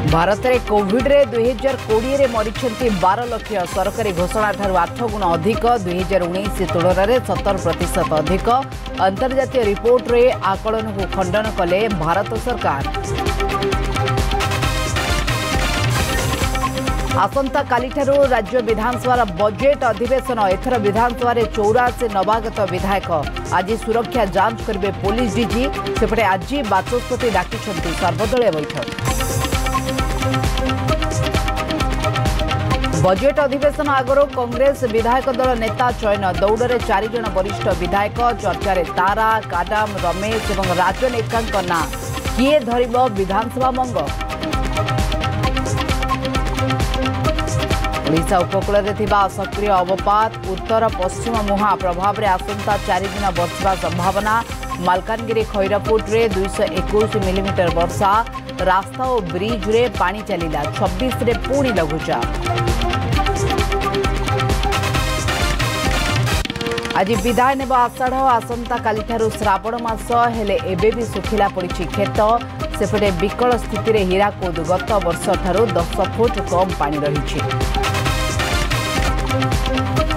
भारत में कोविड रे 2020 मरीछंती 12 लाख सरकारी घोषणा ठारू 8 गुण अधिक 2019 तुलन में 70% अधिक अंतर्जातीय रिपोर्ट रे आकलन को खंडन कले भारत सरकार। आसंता कालीठारू राज्य विधानसभा बजेट अधिवेशन एथर विधानसभा 84 नवागत विधायक आज सुरक्षा जांच करेंगे पुलिस डीजी सेपटे आज बाचस्पति डाकिछंती सर्वदलीय बैठक। बजेट अधिवेशन आगरो कांग्रेस विधायक दल नेता चयन दौड़ में 4 जन वरिष्ठ विधायक चर्चार तारा काडाम रमेश और राजनेता ना किए धरिब विधानसभा मंग। ओडिशा उपकूल में सक्रिय अवपात उत्तर पश्चिम मुहां प्रभाव में आसंता 4 दिन बर्षा संभावना। मालकानगिरी खैरापुट रे 221 मिलीमीटर वर्षा रास्ता और ब्रिज रे पानी चलिला 26 रे पुणी लघुचाप। आज विदाय नेब आषाढ़ आसंता कालीठारू श्रावण मास हेले एबे भी सुखिला पड़ी खेत सेपटे विकल स्थिति रे हीराकुद गत वर्ष ठारू 10 फुट कम पानी रही।